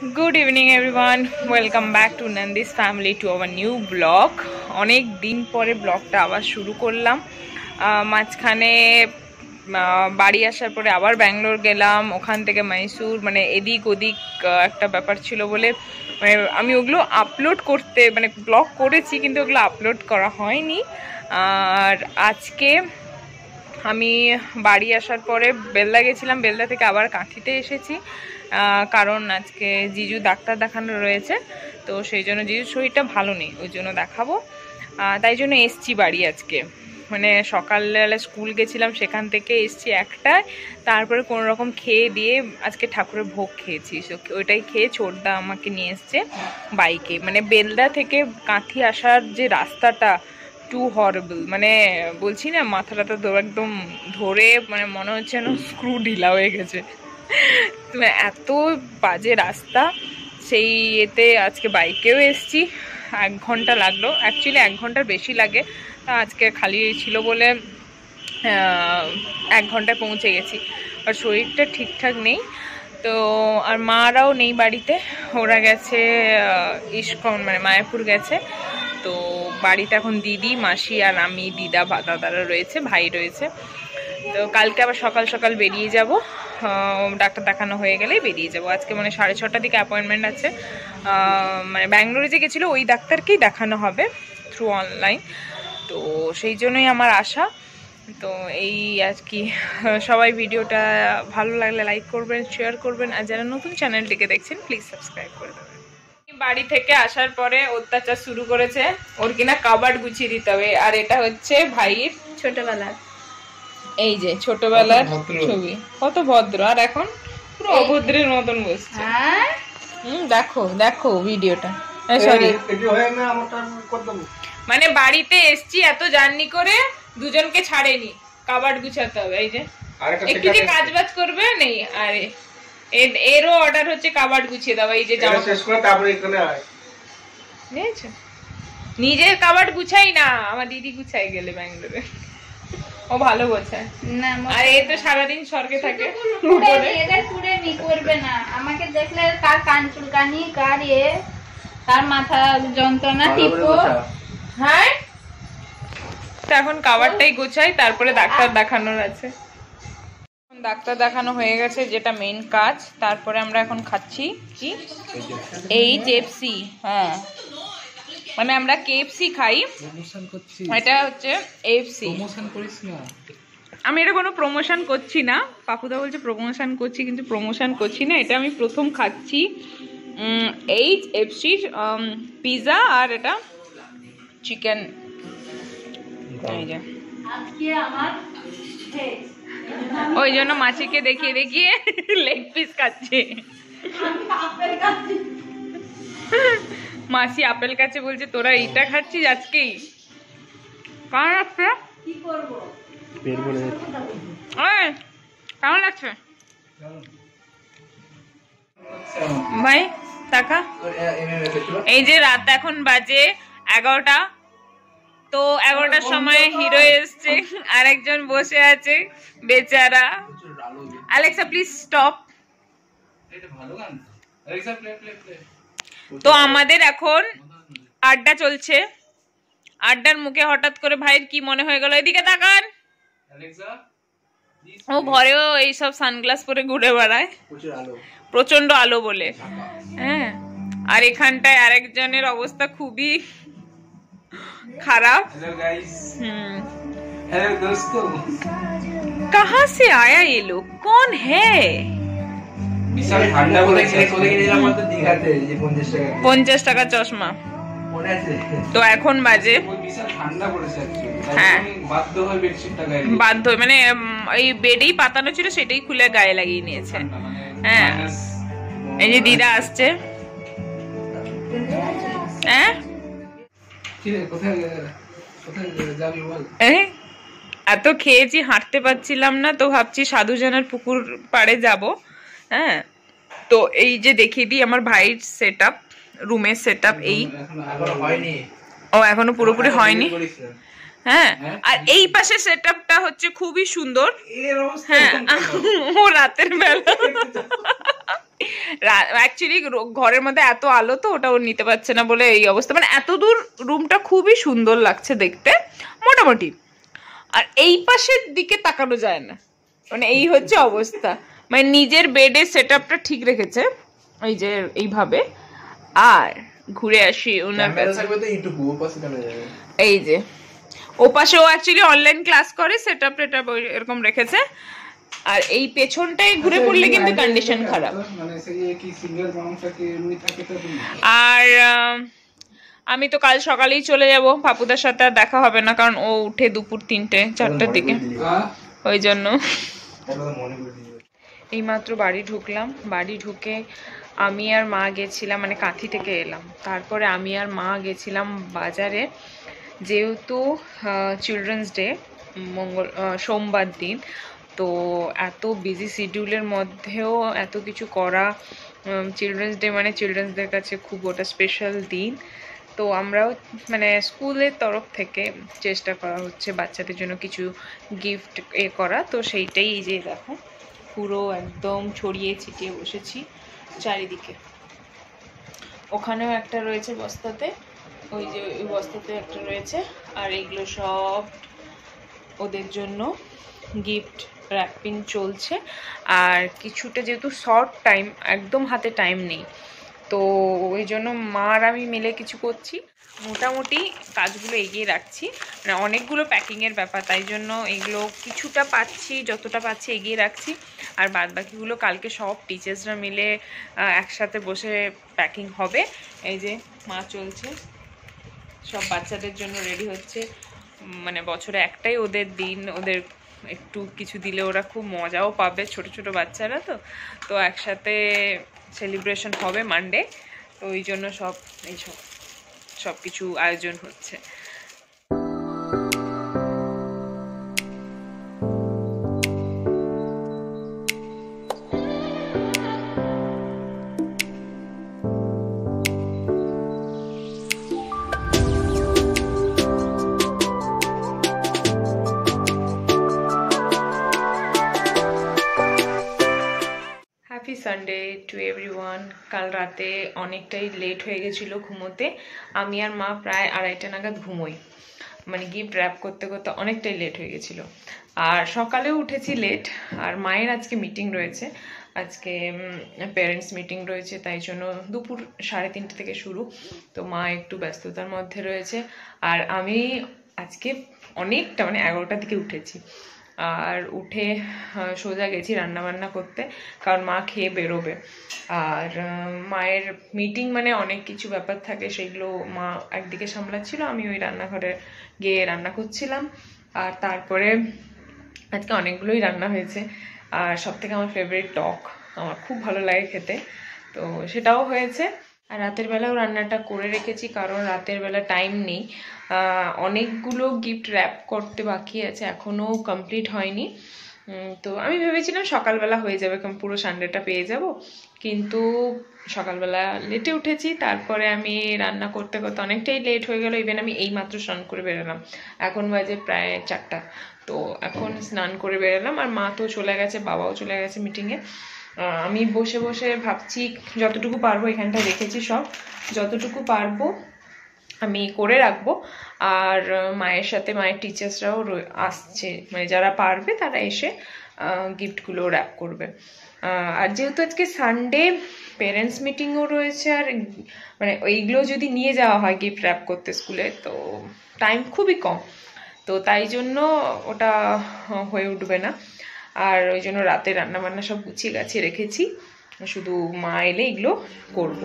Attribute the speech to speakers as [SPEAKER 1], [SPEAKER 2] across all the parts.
[SPEAKER 1] Good evening everyone, welcome back to Nandi's family to our new vlog. অনেক দিন পরে ব্লগটা আবার শুরু করলাম। মাঝখানে বাড়ি আসার পরে আবার ব্যাঙ্গালোর গেলাম, ওখান থেকে মাইসুর, মানে এদিক ওদিক একটা ব্যাপার ছিল বলে মানে আমি ওগুলো আপলোড করতে মানে ব্লগ করেছি কিন্তু ওগুলো আপলোড করা হয়নি। আর আজকে আমি বাড়ি আসার পরে বেলদা গেছিলাম, বেলদা থেকে আবার কাঁথিতে এসেছি কারণ আজকে জিজু ডাক্তার দেখানো রয়েছে, তো সেই জন্য জিজুর শরীরটা ভালো নেই, ওই জন্য দেখাবো, তাই জন্য এসছি বাড়ি আজকে। মানে সকালবেলা স্কুল গেছিলাম, সেখান থেকে এসছি একটায়, তারপরে কোনো রকম খেয়ে দিয়ে আজকে ঠাকুরের ভোগ খেয়েছি, ওইটাই খেয়ে ছোটদা আমাকে নিয়ে এসছে বাইকে। মানে বেলদা থেকে কাঁথি আসার যে রাস্তাটা টু হরেবল, মানে বলছি না মাথাটা তো একদম ধরে মানে মনে হচ্ছে না স্ক্রু ঢিলা হয়ে গেছে, এত বাজে রাস্তা। সেই এতে আজকে বাইকেও এসছি, 1 ঘন্টা লাগলো, অ্যাকচুয়ালি 1 ঘন্টার বেশি লাগে, তা আজকে খালি ছিল বলে 1 ঘন্টায় পৌঁছে গেছি। আর শরীরটা ঠিকঠাক নেই তো, আর মারাও নেই বাড়িতে, ওরা গেছে ইস্কন মানে মায়াপুর গেছে। তো বাড়িতে এখন দিদি, মাসি আর আমি, দিদা দাদারা রয়েছে, ভাই রয়েছে। তো কালকে আবার সকাল সকাল বেরিয়ে যাব, ডাক্তার দেখানো হয়ে গেলেই বেরিয়ে যাব। আজকে মানে 6:30টার দিকে অ্যাপয়েন্টমেন্ট আছে, মানে ব্যাঙ্গালোরে যে গেছিলো ওই ডাক্তারকেই দেখানো হবে থ্রু অনলাইন, তো সেই জন্যই আমার আশা। তো এই আর কি, সবাই ভিডিওটা ভালো লাগলে লাইক করবেন, শেয়ার করবেন, আর যারা নতুন চ্যানেলটিকে দেখছেন প্লিজ সাবস্ক্রাইব করে দেবেন। বাড়ি থেকে আসার পরে অত্যাচার শুরু করেছে, ওর কিনা কাবার্ড গুছিয়ে দিতে হবে। আর এটা হচ্ছে ভাইয়ের ছোটবেলার, এই যে ছোটবেলার ছবি, কত ভদ্র, আর এখন পুরো অভদ্রের মতন বসছে। দেখো দেখো ভিডিওটা, সরি মানে বাড়িতে এসছি এত জার্নি করে, দুজনকে ছাড়েনি, কাবার্ড গুছাতে হবে। এই যে একটু যে কাজ বাজ করবে নেই, আরে এরও অর্ডার হচ্ছে কাবার্ড গুছিয়ে দাও। এই যে জামা শেষ করে তারপরে এখানে আয়, বুঝেছো? নিজের কাবার্ড গুছাই না, আমার দিদি গুছাই গেলে ব্যাঙ্গালোরে, ও ভালো গোছায় না। আর এই তো সারাদিন স্বর্গে থাকে, এদের পুরে নি করবে না, আমাকে দেখলে কার কান চুলকানি, কার তার মাথা যন্ত্রণা টিপো। হ্যাঁ, তো এখন কাবারটাই গোছাই, তারপরে ডাক্তার দেখানোর আছে। ডাক্তার দেখানো হয়ে গেছে, যেটা মেইন কাজ। তারপরে আমরা এখন খাচ্ছি কি, এই কেএফসি। হ্যাঁ, মানে আমরা কেএফসি খাই, এটা হচ্ছে এফসি। আমি এটা কোনো প্রমোশন করছি না, পাপুদা বলছে প্রমোশন করছি, কিন্তু প্রমোশন করছি না, এটা আমি প্রথম খাচ্ছি। এই এফসির পিৎজা আর এটা চিকেন, এই যে ওই জন্য মাছিকে দেখিয়ে দেখিয়ে লেগ পিস খাচ্ছে। মাসি আপেল কাছে বলছে তোরা এইটা খাচ্ছিস আজকেই, কেমন লাগছে? কেমন লাগছে ভাই টাকা? এই যে রাত এখন বাজে 11টা, তো 11টার সময় হিরো এসছে, আরেকজন বসে আছে বেচারা। Alexa please stop. তো আমাদের এখন আড্ডা চলছে, আড্ডার মুখে হঠাৎ করে ভাইয়ের কি মনে হয়ে গেল, এদিকে তাকান। ও ঘরেও এইসব সানগ্লাস পরে ঘুরে বেড়ায়, প্রচন্ড আলো বলে। হ্যাঁ, আর এখানটায় আরেকজনের অবস্থা খুবই খারাপ। हेलो दोस्तों, कहाँ से आया ये लोग, कौन है? 50 টাকা চশমা। তো এখন বাজে, হ্যাঁ বাধ্য, মানে এই বেডেই পাতানো ছিল সেটাই খুলে গায়ে লাগিয়ে নিয়েছে। হ্যাঁ, এই যে দিদা আসছে। হ্যাঁ, এত খেয়েছি হাঁটতে পারছিলাম না, তো ভাবছি সাধুজানার পুকুর পাড়ে যাব। হ্যাঁ, তো এই যে দেখিয়ে দিই আমার ভাইয়ের সেটআপ, রুমের সেটআপ। এই ও এখনো পুরোপুরি হয়নি। হ্যাঁ, আর এই পাশে সেটআপটা হচ্ছে খুবই সুন্দর। হ্যাঁ, ও রাতের বেলা অ্যাকচুয়ালি ঘরের মধ্যে এত আলো তো ওটা ও নিতে পারছে না বলে এই অবস্থা। মানে এত দূর রুমটা খুবই সুন্দর লাগছে দেখতে মোটামুটি, আর এই পাশের দিকে তাকানো যায় না, মানে এই হচ্ছে অবস্থা। মানে নিজের বেডের সেটআপটা ঠিক রেখেছে এই যে এইভাবে। আর ঘুরে আসি ওনার কাছে, এই যে ও পাশে ও অ্যাকচুয়ালি অনলাইন ক্লাস করে, সেটআপ টেটআপ এরকম রেখেছে। আর এই পেছনটাই ঘুরে পড়লে কিন্তু কন্ডিশন খারাপ। আর আমি তো কাল সকালেই চলে যাব, পাপুদার সাথে আর দেখা হবে না, কারণ ও উঠে দুপুর 3-4টার দিকে, ওই জন্য। এইমাত্র বাড়ি ঢুকলাম, বাড়ি ঢুকে আমি আর মা গেছিলাম, মানে কাঁথি থেকে এলাম, তারপরে আমি আর মা গেছিলাম বাজারে, যেহেতু চিলড্রেন্স ডে সোমবার দিন, তো এত বিজি শিডিউলের মধ্যেও এত কিছু করা, চিলড্রেন্স ডে মানে চিলড্রেন্সদের কাছে খুব ওটা স্পেশাল দিন। তো আমরাও মানে স্কুলের তরফ থেকে চেষ্টা করা হচ্ছে বাচ্চাদের জন্য কিছু গিফট করা, তো সেইটাই এই যে দেখো পুরো একদম ছড়িয়ে ছিটিয়ে বসেছি চারিদিকে। ওখানেও একটা রয়েছে বস্তাতে, ওই যে ওই বস্তাতে একটা রয়েছে, আর এগুলো সব ওদের জন্য গিফট র্যাপিং চলছে। আর কিছুটা যেহেতু শর্ট টাইম, একদম হাতে টাইম নেই, তো ওই জন্য মা আর আমি মিলে কিছু করছি, মোটামুটি কাজগুলো এগিয়ে রাখছি। মানে অনেকগুলো প্যাকিংয়ের ব্যাপার, তাই জন্য এগুলো কিছুটা পাচ্ছি, যতটা পাচ্ছি এগিয়ে রাখছি। আর বাদ বাকিগুলো কালকে সব টিচার্সরা মিলে একসাথে বসে প্যাকিং হবে। এই যে মা চলছে, সব বাচ্চাদের জন্য রেডি হচ্ছে। মানে বছরে একটাই ওদের দিন, ওদের একটু কিছু দিলে ওরা খুব মজাও পাবে, ছোট ছোট বাচ্চারা তো, তো একসাথে সেলিব্রেশন হবে মানডে, তো ওই জন্য সব কিছু আয়োজন হচ্ছে। Happy Sunday to everyone. কাল রাতে অনেকটাই লেট হয়ে গেছিলো ঘুমোতে, আমি আর মা প্রায় 2:30 নাগাদ ঘুমোই, মানে গিফট র্যাপ করতে করতে অনেকটাই লেট হয়ে গেছিলো। আর সকালেও উঠেছি লেট, আর মায়ের আজকে মিটিং রয়েছে, আজকে প্যারেন্টস মিটিং রয়েছে, তাই জন্য দুপুর 3:30 থেকে শুরু, তো মা একটু ব্যস্ততার মধ্যে রয়েছে। আর আমি আজকে অনেকটা মানে 11টার দিকে উঠেছি, আর উঠে সোজা গেছি রান্নাবান্না করতে, কারণ মা খেয়ে বেরোবে। আর মায়ের মিটিং মানে অনেক কিছু ব্যাপার থাকে, সেইগুলো মা একদিকে সামলাচ্ছিল, আমি ওই রান্নাঘরে গিয়ে রান্না করছিলাম। আর তারপরে আজকে অনেকগুলোই রান্না হয়েছে, আর সবথেকে আমার ফেভারিট টক, আমার খুব ভালো লাগে খেতে, তো সেটাও হয়েছে। আর রাতের বেলাও রান্নাটা করে রেখেছি, কারণ রাতের বেলা টাইম নেই, অনেকগুলো গিফট র্যাপ করতে বাকি আছে, এখনও কমপ্লিট হয়নি। তো আমি ভেবেছিলাম সকালবেলা হয়ে যাবে, কারণ পুরো সানডেটা পেয়ে যাব, কিন্তু সকালবেলা লেটে উঠেছি, তারপরে আমি রান্না করতে করতে অনেকটাই লেট হয়ে গেল। ইভেন আমি এইমাত্র স্নান করে বেরোলাম, এখন বাজে প্রায় 4টা, তো এখন স্নান করে বেরোলাম। আর মা তো চলে গেছে, বাবাও চলে গেছে মিটিংয়ে। আমি বসে বসে ভাবছি যতটুকু পারবো, এখানটা রেখেছি সব, যতটুকু পারবো আমি করে রাখবো। আর মায়ের সাথে মায়ের টিচার্সরাও আসছে, মানে যারা পারবে তারা এসে গিফটগুলো র্যাপ করবে। আর যেহেতু আজকে সানডে পেরেন্টস মিটিংও রয়েছে, আর মানে ওইগুলো যদি নিয়ে যাওয়া হয় গিফট র্যাপ করতে স্কুলে, তো টাইম খুবই কম, তো তাই জন্য ওটা হয়ে উঠবে না। আর ওই জন্য রাতে রান্নাবান্না সব গুছিয়ে গাছিয়ে রেখেছি, শুধু মা এলে এগুলো করবো।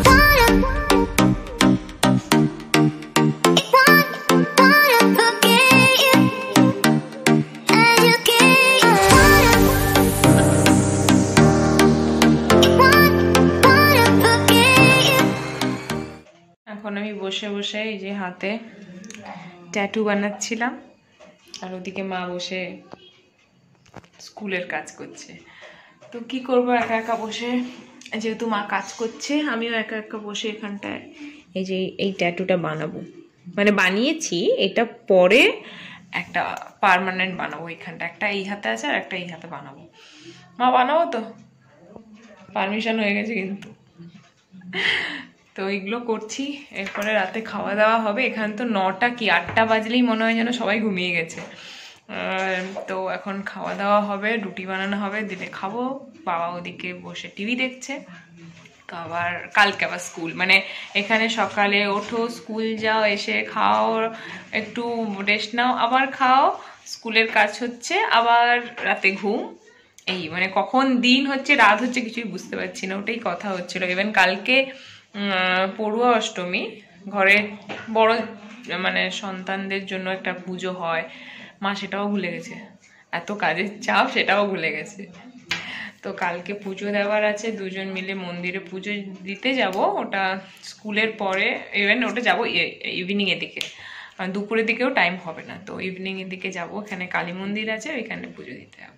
[SPEAKER 1] এখন আমি বসে বসে এই যে হাতে ট্যাটু বানাচ্ছিলাম, আর ওদিকে মা বসে স্কুলের কাজ করছে। তো কি করব, একা একা বসে, যেহেতু মা কাজ করছে আমিও একা একা বসে এখানটায় এই যে এই ট্যাটুটা বানাবো, মানে বানিয়েছি, এটা পরে একটা পার্মানেন্ট বানাবো। এখানটা একটা এই হাতে আছে, আর একটা এই হাতে বানাবো। মা বানাবো তো? পারমিশন হয়ে গেছে কিন্তু। তো এইগুলো করছি, এরপরে রাতে খাওয়া দাওয়া হবে। এখানে তো 9টা কি 8টা বাজলেই মনে হয় যেন সবাই ঘুমিয়ে গেছে। তো এখন খাওয়া দাওয়া হবে, রুটি বানানো হবে, দিলে খাবো। বাবা ওদিকে বসে টিভি দেখছে। আবার কালকে আবার স্কুল, মানে এখানে সকালে ওঠো, স্কুল যাও, এসে খাও, একটু রেস্ট নাও, আবার খাও, স্কুলের কাজ হচ্ছে, আবার রাতে ঘুম। এই মানে কখন দিন হচ্ছে রাত হচ্ছে কিছুই বুঝতে পারছি না, ওটাই কথা হচ্ছিল। ইভেন কালকে পড়ুয়া অষ্টমী, ঘরে বড় মানে সন্তানদের জন্য একটা পুজো হয়, মা সেটাও ভুলে গেছে, এত কাজের চাপ সেটাও ভুলে গেছে। তো কালকে পুজো দেওয়ার আছে, দুজন মিলে মন্দিরে পুজো দিতে যাব, ওটা স্কুলের পরে। ইভেন ওটা যাব ইভিনিং এর দিকে, দুপুরের দিকেও টাইম হবে না, তো ইভিনিং এর দিকে যাব। এখানে কালী মন্দির আছে, ওইখানে পুজো দিতে যাবো।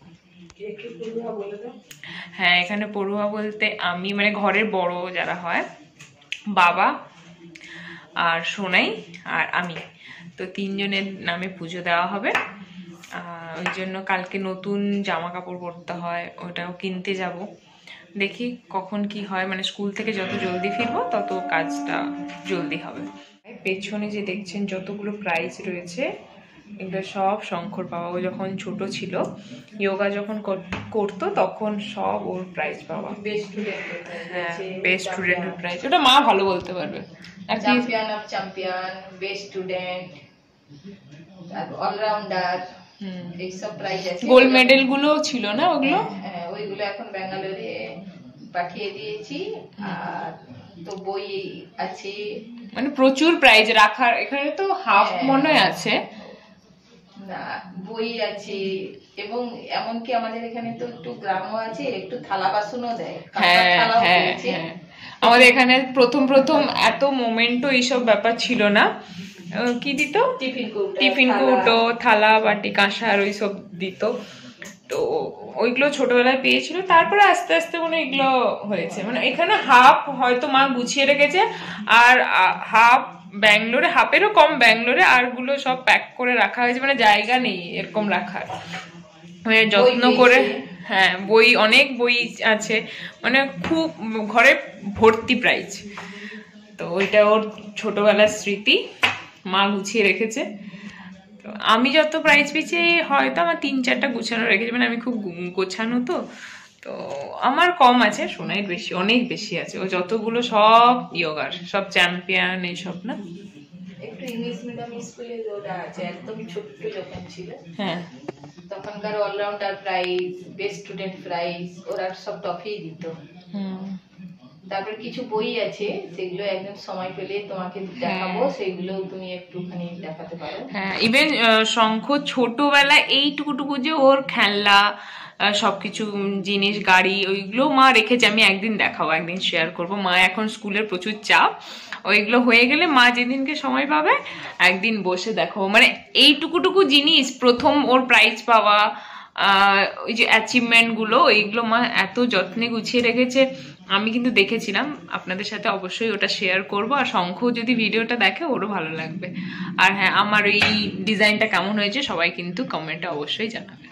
[SPEAKER 1] হ্যাঁ, এখানে পড়ুয়া বলতে আমি মানে ঘরের বড় যারা হয়, বাবা আর সোনাই আর আমি, তো 3 জনের নামে পুজো দেওয়া হবে। ওই জন্য কালকে নতুন জামা কাপড় পরতে হয়, ওটাও কিনতে যাব। দেখি কখন কি হয়, মানে স্কুল থেকে যত জলদি ফিরবো তত কাজটা জলদি হবে। পেছনে যে দেখছেন যতগুলো প্রাইজ রয়েছে, এগুলো সব শঙ্কর পাওয়া। ও যখন ছোট ছিল, যোগা যখন করতো, তখন সব ওর প্রাইজ পাওয়া। হ্যাঁ, বেস্ট স্টুডেন্টের প্রাইজ, ওটা মা ভালো বলতে পারবে।
[SPEAKER 2] Champion of champion, best student, allrounder, এইসব প্রাইজ আছে।
[SPEAKER 1] গোল্ড মেডেল গুলো ছিল না ওগুলো?
[SPEAKER 2] হ্যাঁ, ওইগুলো এখন ব্যাঙ্গালোরে পাঠিয়ে দিয়েছি। আর তো বই আছে, মানে
[SPEAKER 1] প্রচুর প্রাইজ রাখার। এখানে তো হাফ মনে আছে
[SPEAKER 2] না, বই আছে, এবং এমনকি আমাদের এখানে তো একটু গ্রামও আছে, একটু থালা বাসনও দেয়।
[SPEAKER 1] আমাদের এখানে প্রথম এত মোমেন্টো এইসব ব্যাপার ছিল না। কি দিত? টিফিন কৌটো, থালা বাটি, কাঁসার ওইসব দিত। তো ওইগুলো ছোটবেলায় পেয়েছিল, তারপরে আস্তে আস্তে মনে এগুলো হয়েছে। মানে এখানে হাফ হয়তো মা গুছিয়ে রেখেছে, আর হাফ ব্যাঙ্গালোরে, হাফেরও কম ব্যাঙ্গালোরে, আরগুলো সব প্যাক করে রাখা হয়েছে, মানে জায়গা নেই এরকম রাখার, মানে যত্ন করে। হ্যাঁ, বই, অনেক বই আছে, মানে খুব ঘরে ভর্তি প্রাইজ। তো ওইটা ওর ছোটবেলার স্মৃতি, মা গুছিয়ে রেখেছে। তো আমি যত প্রাইজ পেয়েছি হয়তো আমার 3-4টা গুছানো রেখেছি, মানে আমি খুব গোছানো। তো তো আমার কম আছে, সোনাইয়ের বেশি, অনেক বেশি আছে। ও যতগুলো সব যোগার, সব চ্যাম্পিয়ন এইসব না।
[SPEAKER 2] একটু ইংলিশ মিডিয়াম স্কুলে ওটা আছে, একদম ছোট্ট যখন ছিল,
[SPEAKER 1] হ্যাঁ,
[SPEAKER 2] তখনকার allrounder prize, best student prize, ওরা সব ট্রফি দিত। তারপর কিছু বই আছে, সেগুলো একদম সময় পেলে তোমাকে দেখাবো, সেগুলো তুমি একটুখানি দেখাতে পারো।
[SPEAKER 1] হ্যাঁ, ইভেন শঙ্খ ছোটবেলা এইটুকুটুকু যে ওর খেলনা সবকিছু জিনিস, গাড়ি, ওইগুলো মা রেখেছে। আমি একদিন দেখাবো, একদিন শেয়ার করবো। মা এখন স্কুলের প্রচুর চাপ, ওইগুলো হয়ে গেলে মা যেদিনকে সময় পাবে একদিন বসে দেখাবো। মানে এইটুকুটুকু জিনিস, প্রথম ওর প্রাইজ পাওয়া, ওই যে অ্যাচিভমেন্ট গুলো, এইগুলো মা এত যত্নে গুছিয়ে রেখেছে। আমি কিন্তু দেখেছিলাম, আপনাদের সাথে অবশ্যই ওটা শেয়ার করব। আর শঙ্খ যদি ভিডিওটা দেখে, ওরও ভালো লাগবে। আর হ্যাঁ, আমার এই ডিজাইনটা কেমন হয়েছে সবাই কিন্তু কমেন্টে অবশ্যই জানাবে।